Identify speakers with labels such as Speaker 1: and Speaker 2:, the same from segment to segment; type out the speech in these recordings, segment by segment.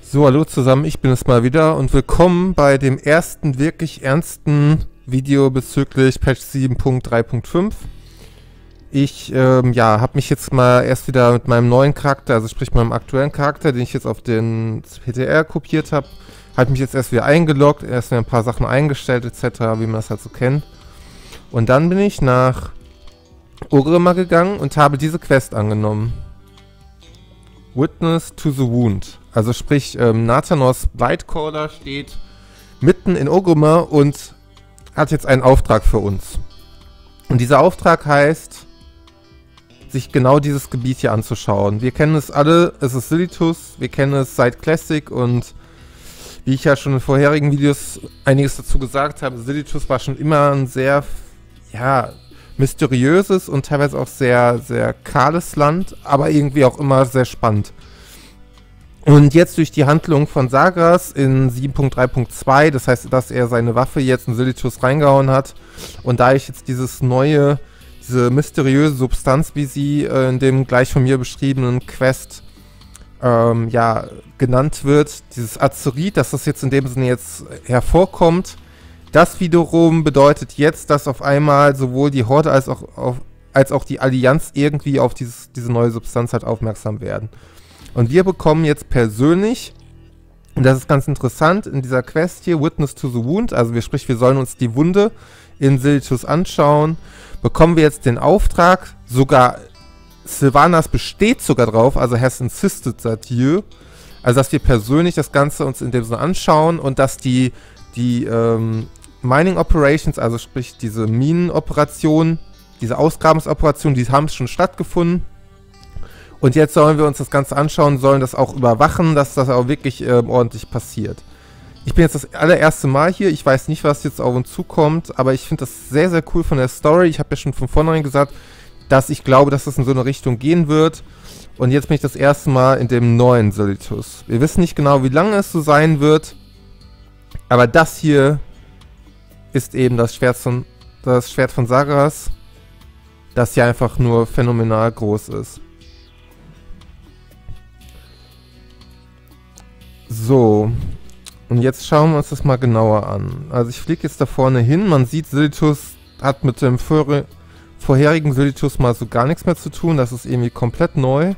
Speaker 1: So, hallo zusammen, ich bin es mal wieder und willkommen bei dem ersten wirklich ernsten Video bezüglich Patch 7.3.5. Ich habe mich jetzt mal erst wieder mit meinem neuen Charakter, also sprich meinem aktuellen Charakter, den ich jetzt auf den PTR kopiert habe, mich jetzt erst wieder eingeloggt, erst wieder ein paar Sachen eingestellt etc., wie man das halt so kennt. Und dann bin ich nach Orgrimmar gegangen und habe diese Quest angenommen. Witness to the Wound. Also sprich, Nathanos Blightcaller steht mitten in Orgrimmar und hat jetzt einen Auftrag für uns. Und dieser Auftrag heißt, sich genau dieses Gebiet hier anzuschauen. Wir kennen es alle, es ist Silithus, wir kennen es seit Classic und wie ich ja schon in vorherigen Videos einiges dazu gesagt habe, Silithus war schon immer ein sehr, ja, mysteriöses und teilweise auch sehr, sehr kahles Land, aber irgendwie auch immer sehr spannend. Und jetzt durch die Handlung von Zagras in 7.3.2, das heißt, dass er seine Waffe jetzt in Silithus reingehauen hat und da ich jetzt diese mysteriöse Substanz, wie sie in dem gleich von mir beschriebenen Quest genannt wird, dieses Azerit, dass das jetzt in dem Sinne jetzt hervorkommt. Das wiederum bedeutet jetzt, dass auf einmal sowohl die Horde als auch die Allianz irgendwie auf diese neue Substanz halt aufmerksam werden. Und wir bekommen jetzt persönlich, und das ist ganz interessant, in dieser Quest hier, Witness to the Wound, also wir sollen uns die Wunde in Silithus anschauen, bekommen wir jetzt den Auftrag, sogar Sylvanas besteht sogar drauf, also has insisted that you, also dass wir persönlich das Ganze uns in dem Sinne anschauen und dass die Mining Operations, also sprich diese Minenoperationen, diese Ausgrabungsoperationen, die haben schon stattgefunden. Und jetzt sollen wir uns das Ganze anschauen, sollen das auch überwachen, dass das auch wirklich ordentlich passiert. Ich bin jetzt das allererste Mal hier, ich weiß nicht, was jetzt auf uns zukommt, aber ich finde das sehr, sehr cool von der Story. Ich habe ja schon von vornherein gesagt, dass ich glaube, dass das in so eine Richtung gehen wird. Und jetzt bin ich das erste Mal in dem neuen Silithus. Wir wissen nicht genau, wie lange es so sein wird. Aber das hier ist eben das Schwert von Zagras, das hier einfach nur phänomenal groß ist. So, und jetzt schauen wir uns das mal genauer an. Also ich fliege jetzt da vorne hin, man sieht, Silithus hat mit dem vorherigen Silithus mal so gar nichts mehr zu tun, das ist irgendwie komplett neu.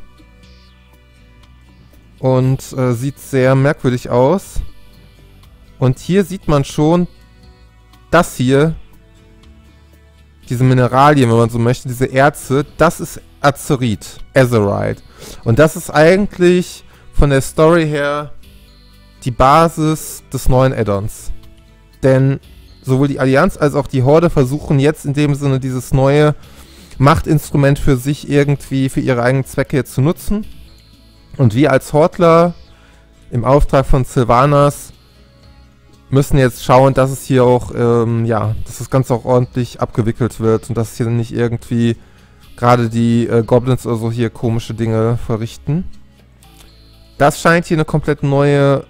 Speaker 1: Und sieht sehr merkwürdig aus. Und hier sieht man schon, das hier, diese Mineralien, wenn man so möchte, diese Erze, das ist Azerit, Azerite. Und das ist eigentlich von der Story her die Basis des neuen Add-ons. Denn sowohl die Allianz als auch die Horde versuchen jetzt in dem Sinne dieses neue Machtinstrument für sich irgendwie, für ihre eigenen Zwecke jetzt zu nutzen. Und wir als Hordler im Auftrag von Sylvanas müssen jetzt schauen, dass es hier auch, dass das Ganze auch ordentlich abgewickelt wird und dass hier nicht irgendwie gerade die Goblins oder so hier komische Dinge verrichten. Das scheint hier ein komplett neues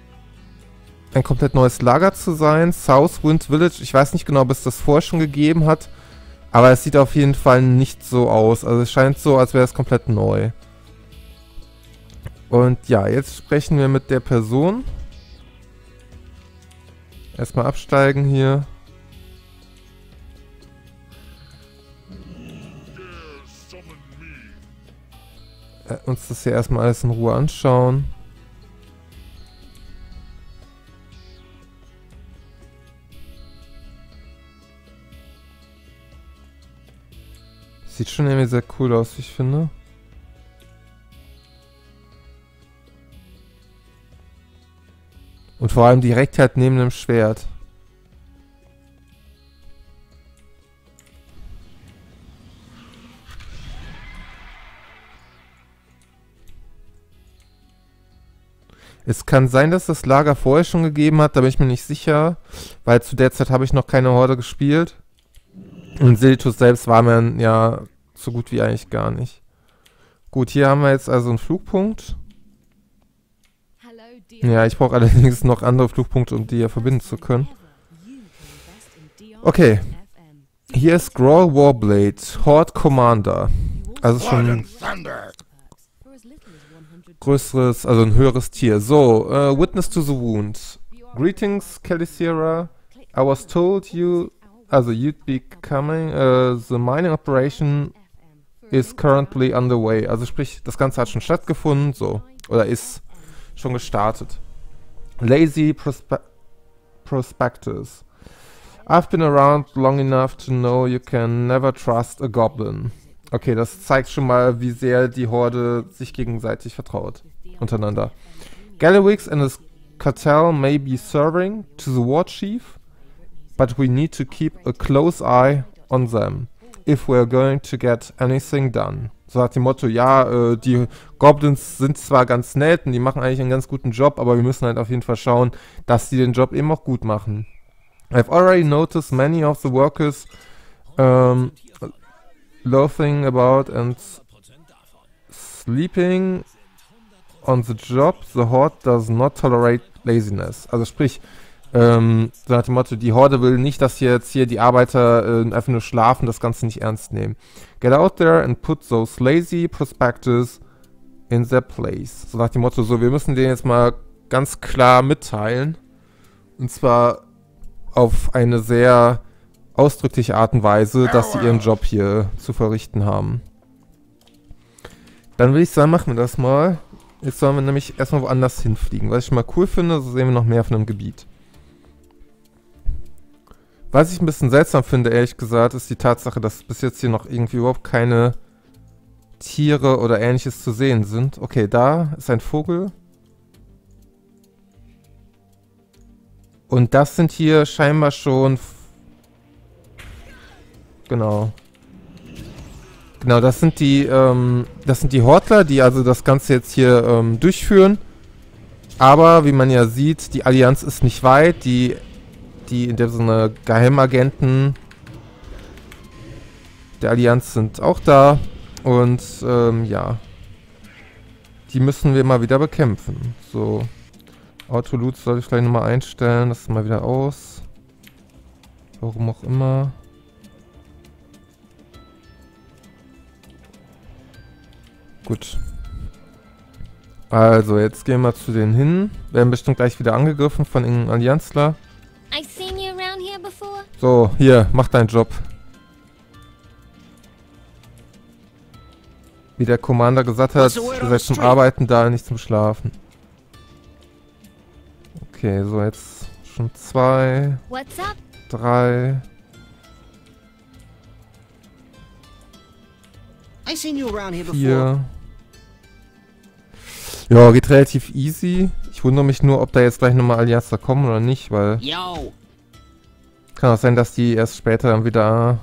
Speaker 1: Lager zu sein. Southwind Village, ich weiß nicht genau, ob es das vorher schon gegeben hat, aber es sieht auf jeden Fall nicht so aus. Also es scheint so, als wäre es komplett neu. Und ja, jetzt sprechen wir mit der Person. Erstmal absteigen hier. Uns das hier erstmal alles in Ruhe anschauen. Sieht schon irgendwie sehr cool aus, wie ich finde. Und vor allem direkt halt neben dem Schwert. Es kann sein, dass das Lager vorher schon gegeben hat, da bin ich mir nicht sicher. Weil zu der Zeit habe ich noch keine Horde gespielt. Und Silithus selbst war mir ja so gut wie eigentlich gar nicht. Gut, hier haben wir jetzt also einen Flugpunkt. Ja, ich brauche allerdings noch andere Flugpunkte, um die hier verbinden zu können. Okay. Hier ist Growl Warblade, Horde Commander. Also schon größeres, also ein höheres Tier. So, Witness to the Wound. Greetings, Calicera. I was told you'd be coming. The mining operation is currently underway. Also sprich, das Ganze hat schon stattgefunden, so. Oder ist schon gestartet. Lazy Prospectus. I've been around long enough to know you can never trust a goblin. Okay, das zeigt schon mal, wie sehr die Horde sich gegenseitig vertraut. Untereinander. Gallywix and his cartel may be serving to the war chief, but we need to keep a close eye on them, if we're going to get anything done. So hat die Motto, ja, die Goblins sind zwar ganz nett und die machen eigentlich einen ganz guten Job, aber wir müssen halt auf jeden Fall schauen, dass die den Job eben auch gut machen. I've already noticed many of the workers loafing about and sleeping on the job. The Horde does not tolerate laziness. Also sprich, so nach dem Motto, die Horde will nicht, dass jetzt hier die Arbeiter einfach nur schlafen, das Ganze nicht ernst nehmen. Get out there and put those lazy prospectors in their place. So nach dem Motto, so, wir müssen denen jetzt mal ganz klar mitteilen. Und zwar auf eine sehr ausdrückliche Art und Weise, dass sie ihren Job hier zu verrichten haben. Dann würde ich sagen, machen wir das mal. Jetzt sollen wir nämlich erstmal woanders hinfliegen. Was ich mal cool finde, so sehen wir noch mehr von einem Gebiet. Was ich ein bisschen seltsam finde, ehrlich gesagt, ist die Tatsache, dass bis jetzt hier noch irgendwie überhaupt keine Tiere oder Ähnliches zu sehen sind. Okay, da ist ein Vogel. Und das sind hier scheinbar schon... Genau. Genau, das sind die Hortler, die also das Ganze jetzt hier durchführen. Aber, wie man ja sieht, die Allianz ist nicht weit. Die in dem Sinne Geheimagenten der Allianz sind auch da. Und, ja. Die müssen wir mal wieder bekämpfen. So. Autoloot sollte ich vielleicht nochmal einstellen. Das ist mal wieder aus. Warum auch immer. Gut. Also, jetzt gehen wir zu denen hin. Werden bestimmt gleich wieder angegriffen von irgendeinem Allianzler. So, hier, mach deinen Job. Wie der Commander gesagt hat, ihr seid zum Arbeiten da, nicht zum Schlafen. Okay, so jetzt schon 2, 3. Hier. Ja, geht relativ easy. Ich wundere mich nur, ob da jetzt gleich nochmal Allianzer kommen oder nicht, weil... Kann auch sein, dass die erst später dann wieder...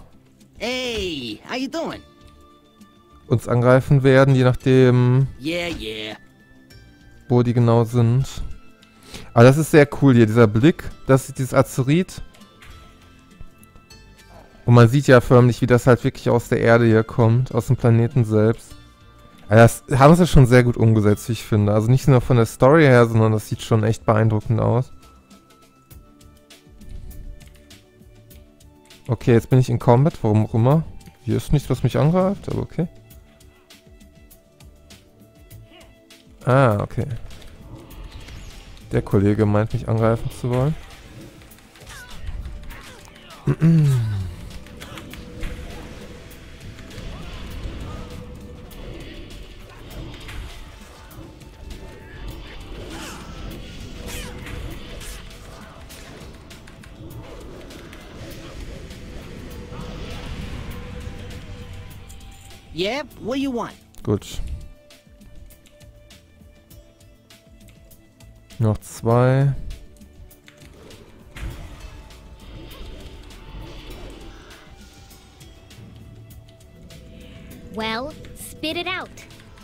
Speaker 1: uns angreifen werden, je nachdem... wo die genau sind. Aber das ist sehr cool hier, dieser Blick. Das ist dieses Azerit. Und man sieht ja förmlich, wie das halt wirklich aus der Erde hier kommt, aus dem Planeten selbst. Also das haben sie schon sehr gut umgesetzt, wie ich finde. Also nicht nur von der Story her, sondern das sieht schon echt beeindruckend aus. Okay, jetzt bin ich in Combat, warum auch immer. Hier ist nichts, was mich angreift, aber okay. Ah, okay. Der Kollege meint, mich angreifen zu wollen.
Speaker 2: Yep, what do you want?
Speaker 1: Gut. Noch 2.
Speaker 3: Well, spit it out.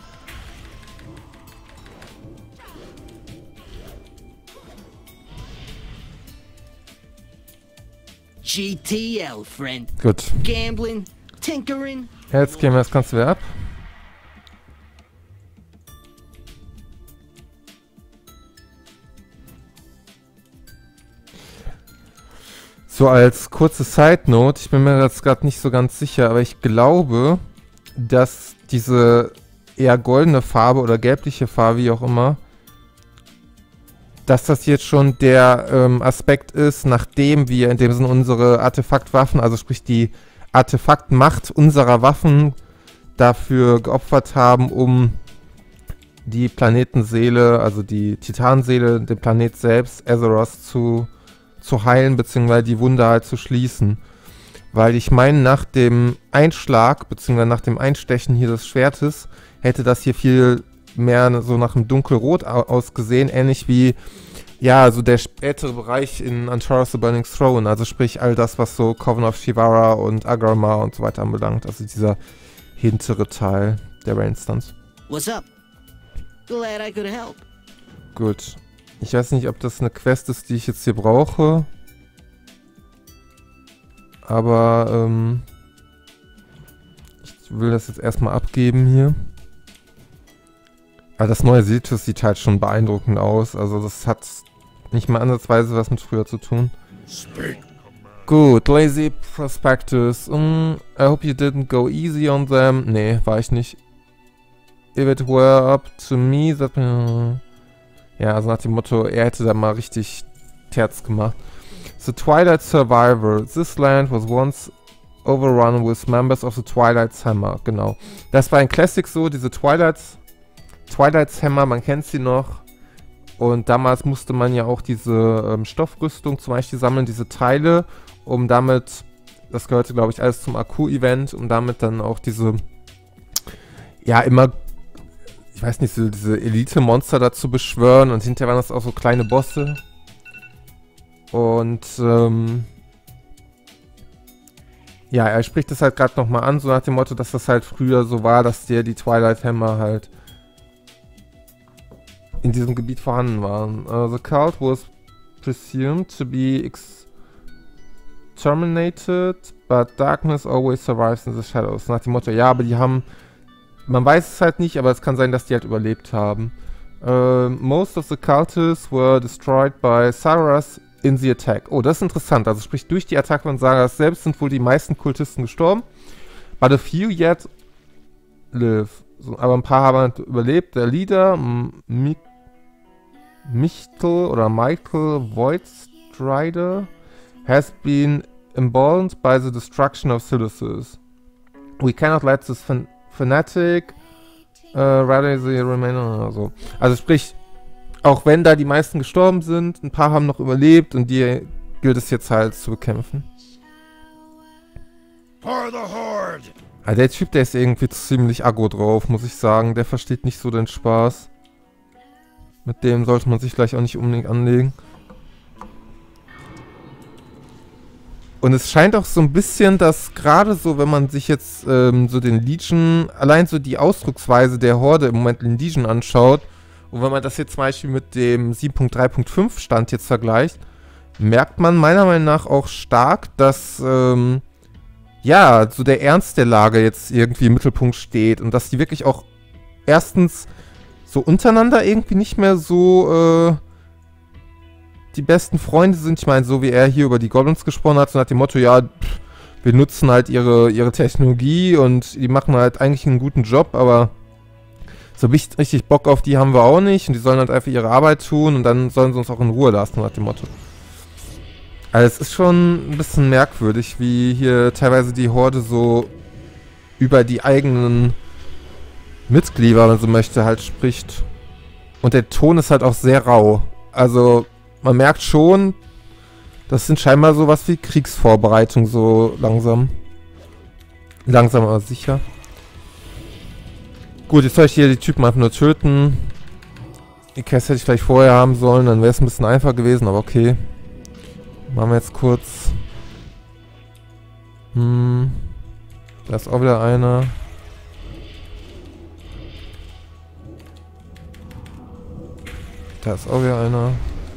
Speaker 2: GTL, friend.
Speaker 1: Gut.
Speaker 2: Gambling, tinkering.
Speaker 1: Jetzt gehen wir das Ganze wieder ab. So als kurze Side-Note, ich bin mir jetzt gerade nicht so ganz sicher, aber ich glaube, dass diese eher goldene Farbe oder gelbliche Farbe, wie auch immer, dass das jetzt schon der Aspekt ist, nachdem wir in dem Sinne unsere Artefaktwaffen, also sprich die Artefaktmacht unserer Waffen dafür geopfert haben, um die Planetenseele, also die Titanseele, den Planet selbst, Azeroth, zu heilen, beziehungsweise die Wunde halt zu schließen. Weil ich meine, nach dem Einschlag, beziehungsweise nach dem Einstechen hier des Schwertes, hätte das hier viel mehr so nach einem dunkelrot ausgesehen, ähnlich wie, ja, so der spätere Bereich in Antares the Burning Throne, also sprich all das, was so Coven of Shivara und Agarmar und so weiter anbelangt, also dieser hintere Teil der Rainstance.
Speaker 2: What's up? Glad I could help.
Speaker 1: Gut. Ich weiß nicht, ob das eine Quest ist, die ich jetzt hier brauche. Aber, ich will das jetzt erstmal abgeben hier. Aber das neue Siltus sieht halt schon beeindruckend aus. Also das hat nicht mal ansatzweise was mit früher zu tun. Gut, Lazy Prospectus. I hope you didn't go easy on them. Nee, war ich nicht. If it were up to me, that... Ja, also nach dem Motto, er hätte da mal richtig Terz gemacht. The Twilight Survivor. This land was once overrun with members of the Twilight's Hammer. Genau. Das war in Classic so, diese Twilight's Hammer, man kennt sie noch. Und damals musste man ja auch diese Stoffrüstung zum Beispiel sammeln, diese Teile, um damit, das gehörte glaube ich alles zum Akku-Event, um damit dann auch diese, ja immer, ich weiß nicht, so diese Elite-Monster dazu beschwören, und hinterher waren das auch so kleine Bosse. Und, ja, er spricht das halt gerade nochmal an, so nach dem Motto, dass das halt früher so war, dass die Twilight Hammer halt in diesem Gebiet vorhanden waren. The cult was presumed to be exterminated, but darkness always survives in the shadows. Nach dem Motto, ja, aber die haben, man weiß es halt nicht, aber es kann sein, dass die halt überlebt haben. Most of the cultists were destroyed by Saras in the attack. Oh, das ist interessant. Also sprich, durch die Attacke von Saras selbst sind wohl die meisten Kultisten gestorben. But a few yet live. So, aber ein paar haben halt überlebt. Der Leader, Michael Voidstrider, has been emboldened by the destruction of Silices. We cannot let this fanatic rather the remainder. Also sprich, auch wenn da die meisten gestorben sind, ein paar haben noch überlebt und die gilt es jetzt halt zu bekämpfen. Also der Typ, der ist irgendwie ziemlich aggro drauf, muss ich sagen. Der versteht nicht so den Spaß. Mit dem sollte man sich gleich auch nicht unbedingt anlegen. Und es scheint auch so ein bisschen, dass gerade so, wenn man sich jetzt so den Legion, allein so die Ausdrucksweise der Horde im Moment in Legion anschaut, und wenn man das jetzt zum Beispiel mit dem 7.3.5 Stand jetzt vergleicht, merkt man meiner Meinung nach auch stark, dass ja, so der Ernst der Lage jetzt irgendwie im Mittelpunkt steht und dass die wirklich auch erstens so untereinander irgendwie nicht mehr so die besten Freunde sind. Ich meine, so wie er hier über die Goblins gesprochen hat, so nach dem Motto, ja, wir nutzen halt ihre Technologie und die machen halt eigentlich einen guten Job, aber so richtig Bock auf die haben wir auch nicht und die sollen halt einfach ihre Arbeit tun und dann sollen sie uns auch in Ruhe lassen, nach dem Motto. Also es ist schon ein bisschen merkwürdig, wie hier teilweise die Horde so über die eigenen Mitglieder, wenn man so möchte, halt spricht. Und der Ton ist halt auch sehr rau. Also man merkt schon, das sind scheinbar sowas wie Kriegsvorbereitung, so langsam. Langsam aber sicher. Gut, jetzt soll ich hier die Typen einfach nur töten. Die Quest hätte ich vielleicht vorher haben sollen, dann wäre es ein bisschen einfacher gewesen, aber okay. Machen wir jetzt kurz. Da ist auch wieder einer. Da ist auch wieder einer.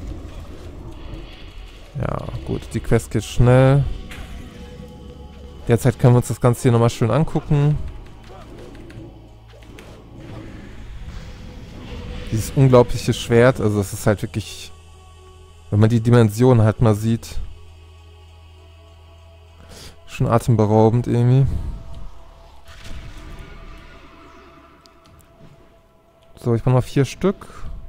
Speaker 1: Ja, gut, die Quest geht schnell. Derzeit können wir uns das Ganze hier nochmal schön angucken. Dieses unglaubliche Schwert, also das ist halt wirklich, wenn man die Dimension halt mal sieht, schon atemberaubend irgendwie. So, ich brauche noch 4 Stück.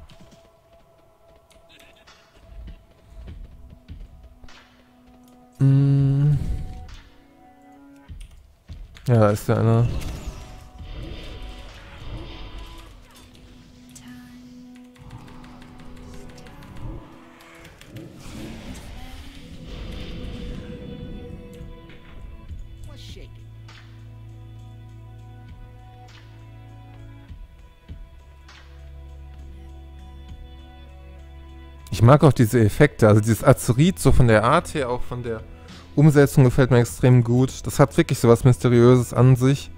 Speaker 1: Ja, da ist ja einer.
Speaker 2: What's shaking?
Speaker 1: Ich mag auch diese Effekte, also dieses Azerit, so von der Art her, auch von der Umsetzung gefällt mir extrem gut. Das hat wirklich so was Mysteriöses an sich.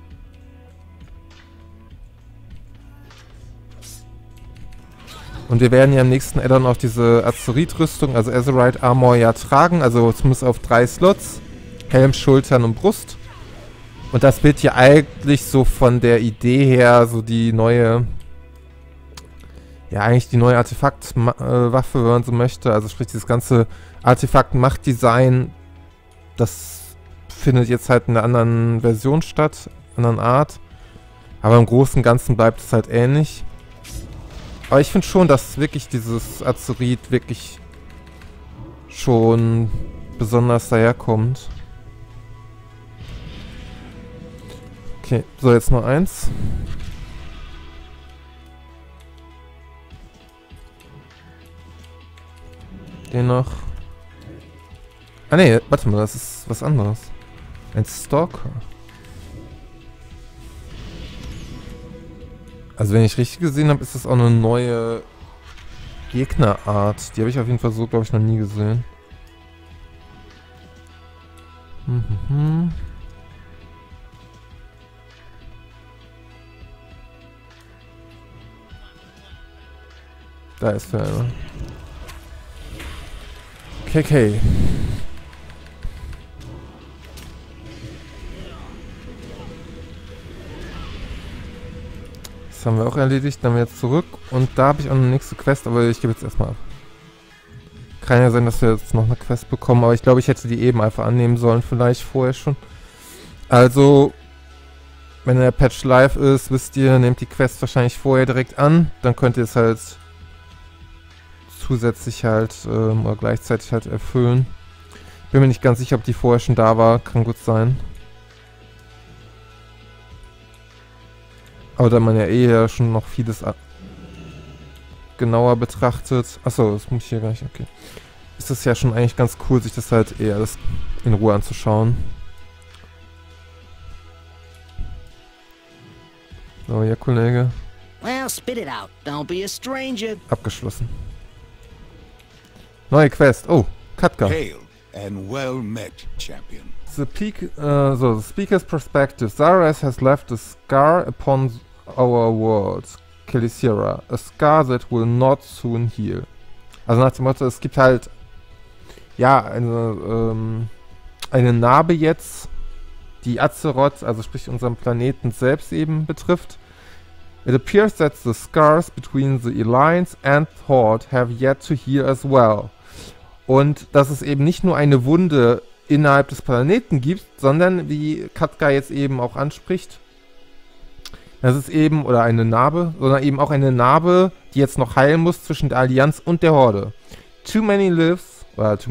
Speaker 1: Und wir werden ja im nächsten Addon auch diese Azerit-Rüstung, also Azerite Armor ja tragen, also zumindest auf 3 Slots. Helm, Schultern und Brust. Und das wird ja eigentlich so von der Idee her so die neue... Ja, eigentlich die neue Artefaktwaffe, wenn man so möchte. Also sprich, dieses ganze Artefakt-Macht-Design, das findet jetzt halt in einer anderen Version statt, anderen Art. Aber im Großen und Ganzen bleibt es halt ähnlich. Aber ich finde schon, dass wirklich dieses Azerit wirklich schon besonders daherkommt. Okay, so jetzt noch eins. Den noch. Ah ne, warte mal, das ist was anderes. Ein Stalker. Also wenn ich richtig gesehen habe, ist das auch eine neue Gegnerart. Die habe ich auf jeden Fall so, glaube ich, noch nie gesehen. Da ist der eine. KK. Das haben wir auch erledigt, dann haben wir jetzt zurück. Und da habe ich auch eine nächste Quest, aber ich gebe jetzt erstmal ab. Kann ja sein, dass wir jetzt noch eine Quest bekommen, aber ich glaube, ich hätte die eben einfach annehmen sollen, vielleicht vorher schon. Also, wenn der Patch live ist, wisst ihr, nehmt die Quest wahrscheinlich vorher direkt an. Dann könnt ihr es halt zusätzlich halt oder gleichzeitig halt erfüllen. Bin mir nicht ganz sicher, ob die vorher schon da war. Kann gut sein. Aber da man ja ja schon noch vieles genauer betrachtet. Achso, das muss ich hier gar nicht. Okay. Ist das ja schon eigentlich ganz cool, sich das halt eher alles in Ruhe anzuschauen. So, ja, Kollege.
Speaker 2: Well, spit it out. Don't be a stranger.
Speaker 1: Abgeschlossen. Neue Quest. Oh, Katka.
Speaker 4: Hail and well met, champion.
Speaker 1: The speaker's perspective. Zaras has left a scar upon our world, Kelisira. A scar that will not soon heal. Also nach dem Motto, es gibt halt ja eine Narbe jetzt, die Azeroth, also sprich unseren Planeten selbst eben betrifft. It appears that the scars between the Alliance and Horde have yet to heal as well. Und dass es eben nicht nur eine Wunde innerhalb des Planeten gibt, sondern, wie Katka jetzt eben auch anspricht, das ist eben, oder eine Narbe, sondern eben auch eine Narbe, die jetzt noch heilen muss zwischen der Allianz und der Horde. Too many lives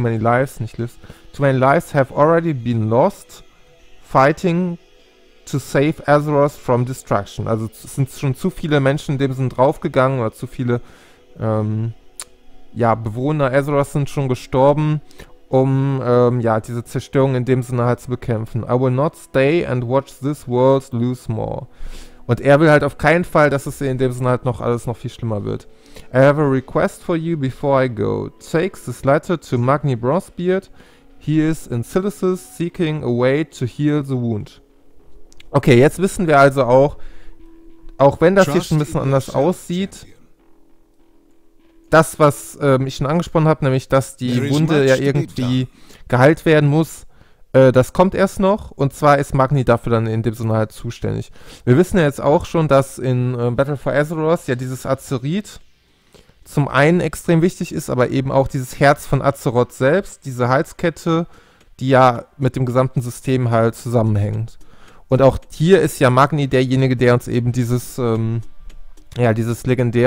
Speaker 1: have already been lost fighting to save Azeroth from destruction. Also es sind schon zu viele Menschen in dem Sinn draufgegangen, oder zu viele Bewohner Azeroth sind schon gestorben, um diese Zerstörung in dem Sinne halt zu bekämpfen. I will not stay and watch this world lose more. Und er will halt auf keinen Fall, dass es in dem Sinne halt noch alles noch viel schlimmer wird. I have a request for you before I go. Take this letter to Magni Bronzebeard. He is in Silicis seeking a way to heal the wound. Okay, jetzt wissen wir also auch wenn das hier schon ein bisschen anders aussieht, das, was ich schon angesprochen habe, nämlich, dass die Wunde ja irgendwie geheilt werden muss, das kommt erst noch, und zwar ist Magni dafür dann in dem Sinne halt zuständig. Wir wissen ja jetzt auch schon, dass in Battle for Azeroth ja dieses Azerit zum einen extrem wichtig ist, aber eben auch dieses Herz von Azeroth selbst, diese Halskette, die ja mit dem gesamten System halt zusammenhängt. Und auch hier ist ja Magni derjenige, der uns eben dieses ja, diesen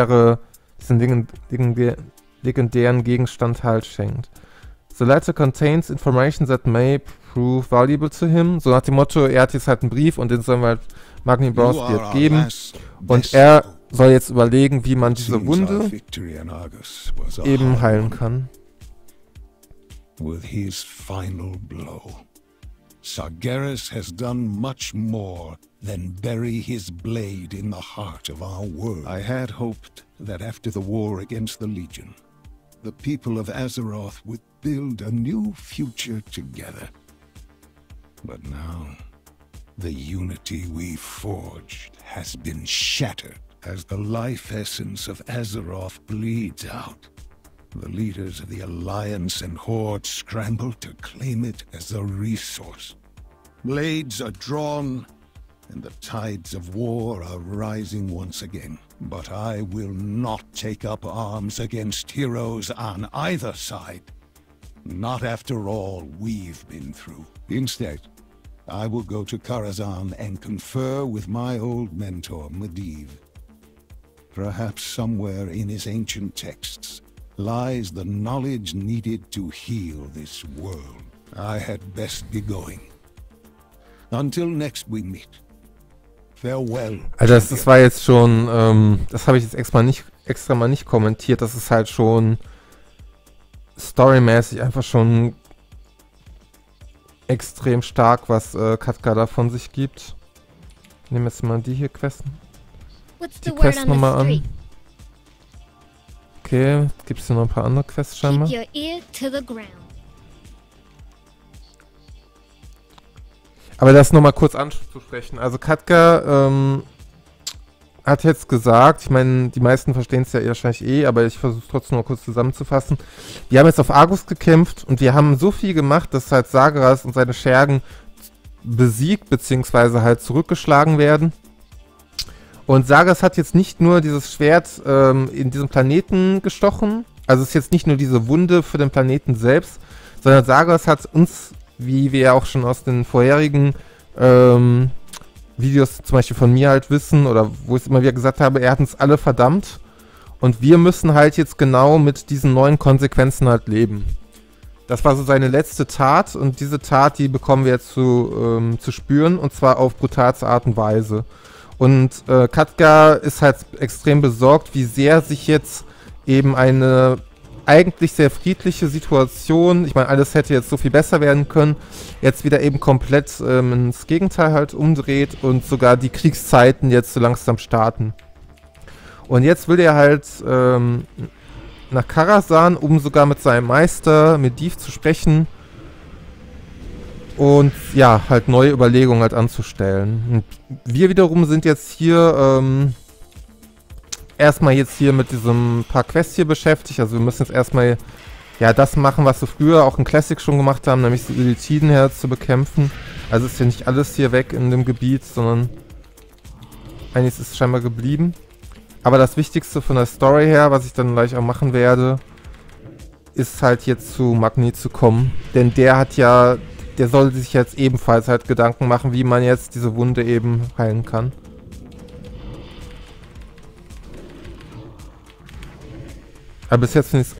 Speaker 1: legendären Gegenstand halt schenkt. The letter contains information that may prove valuable to him. So nach dem Motto, er hat jetzt halt einen Brief und den sollen wir halt Magni Bronzebeard geben. Und er soll jetzt überlegen, wie man diese Wunde eben heilen kann.
Speaker 4: With his final blow, Sargeras has done much more than bury his blade in the heart of our world. I had hoped that after the war against the Legion, the people of Azeroth would build a new future together. But now, the unity we forged has been shattered as the life essence of Azeroth bleeds out. The leaders of the Alliance and Horde scramble to claim it as a resource. Blades are drawn, and the tides of war are rising once again. But I will not take up arms against heroes on either side. Not after all we've been through. Instead, I will go to Karazhan and confer with my old mentor, Medivh. Perhaps somewhere in his ancient texts lies the knowledge needed to heal this world. I had best be going. Until next we meet. Farewell.
Speaker 1: Also das war jetzt schon, das habe ich jetzt extra mal nicht kommentiert. Das ist halt schon storymäßig einfach schon extrem stark, was Khadgar da von sich gibt. Ich nehme jetzt mal die hier die Quest nochmal an. Okay, gibt es hier noch ein paar andere Quests scheinbar.
Speaker 3: Keep your ear to the ground.
Speaker 1: Aber das nochmal kurz anzusprechen. Also Khadgar hat jetzt gesagt, ich meine, die meisten verstehen es ja wahrscheinlich aber ich versuche es trotzdem mal kurz zusammenzufassen. Wir haben jetzt auf Argus gekämpft und wir haben so viel gemacht, dass halt Sargeras und seine Schergen besiegt bzw. halt zurückgeschlagen werden. Und Sargeras hat jetzt nicht nur dieses Schwert in diesem Planeten gestochen, also es ist jetzt nicht nur diese Wunde für den Planeten selbst, sondern Sargeras hat uns, wie wir ja auch schon aus den vorherigen Videos zum Beispiel von mir halt wissen, oder wo ich es immer wieder gesagt habe, er hat uns alle verdammt und wir müssen halt jetzt genau mit diesen neuen Konsequenzen halt leben. Das war so seine letzte Tat und diese Tat, die bekommen wir jetzt zu spüren und zwar auf brutalste Art und Weise. Und Khadgar ist halt extrem besorgt, wie sehr sich jetzt eben eine eigentlich sehr friedliche Situation, ich meine, alles hätte jetzt so viel besser werden können, jetzt wieder eben komplett ins Gegenteil halt umdreht und sogar die Kriegszeiten jetzt so langsam starten. Und jetzt will er halt nach Karazhan, um sogar mit seinem Meister Medivh zu sprechen und ja, halt neue Überlegungen halt anzustellen. Und wir wiederum sind jetzt hier erstmal jetzt hier mit diesem paar Quests hier beschäftigt. Also wir müssen jetzt erstmal ja das machen, was wir früher auch in Classic schon gemacht haben, nämlich die Illithidenherz zu bekämpfen. Also ist ja nicht alles hier weg in dem Gebiet, sondern einiges ist scheinbar geblieben. Aber das Wichtigste von der Story her, was ich dann gleich auch machen werde, ist halt jetzt zu Magni zu kommen. Denn der soll sich jetzt ebenfalls halt Gedanken machen, wie man jetzt diese Wunde eben heilen kann. Aber bis jetzt finde ich es